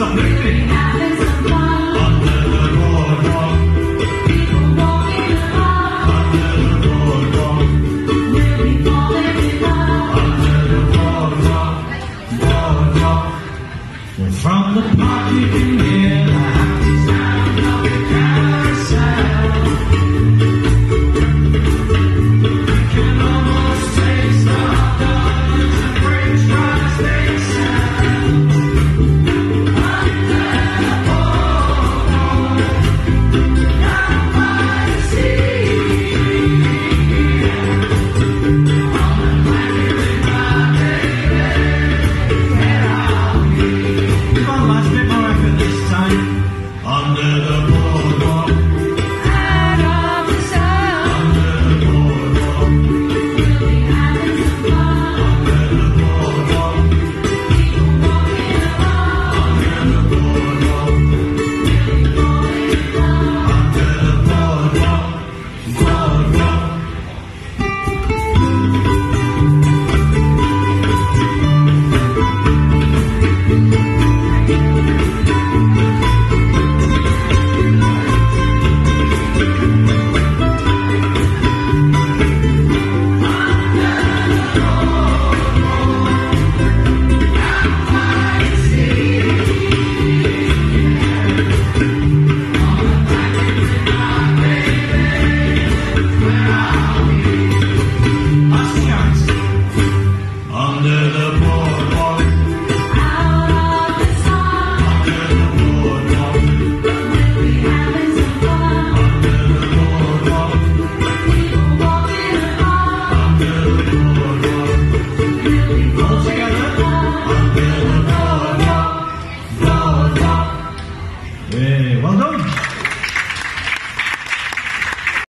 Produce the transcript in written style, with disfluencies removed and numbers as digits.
having some fun under the boardwalk. People walking the park Under the boardwalk. We'll be falling in love Under the boardwalk. Boardwalk. From the park you can hear the